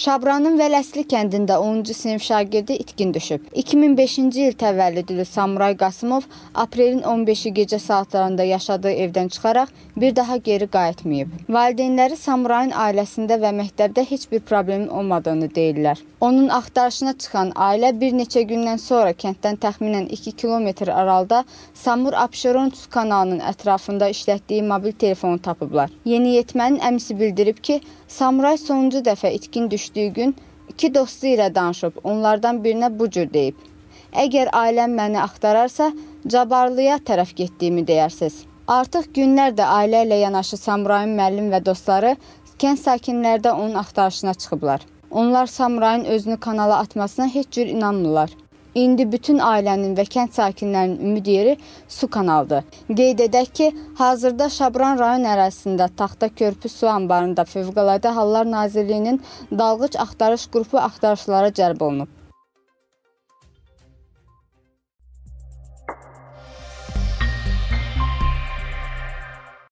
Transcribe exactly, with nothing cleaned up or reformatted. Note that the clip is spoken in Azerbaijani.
Şabranın Vələsli kəndində onuncu sinif şagirdi itkin düşüb. iki min beşinci il təvəllüdlü Samuray Qasımov aprelin on beşi gecə saatlarında yaşadığı evdən çıxaraq bir daha geri qayıtmayıb. Valideynləri Samurayın ailəsində və məktəbdə heç bir problemin olmadığını deyirlər. Onun axtarışına çıxan ailə bir neçə gündən sonra kənddən təxminən iki kilometr aralıda Samur Abşeronski kanalının ətrafında işlətdiyi mobil telefonu tapıblar. Yeniyetmənin əmisi bildirib ki, Samuray sonuncu dəfə itkin düşdüyü gün iki dostu ilə danışıb, onlardan birinə bu cür deyib: "Əgər ailəm məni axtararsa, Cabarlıya tərəf getdiyimi deyərsiniz." Artıq günlərdə ailə ilə yanaşı Samurayın müəllim və dostları kənd sakinləri də onun axtarışına çıxıblar. Onlar Samurayın özünü kanala atmasına heç cür inanmırlar. İndi bütün ailənin və kənd sakinlərinin ümid yeri su kanaldır. Qeyd edək ki, hazırda Şabran rayon ərazisində Taxta Körpü su anbarında Fövqəladə Hallar Nazirliyinin dalğıc axtarış qrupu axtarışlara cəlb olunub.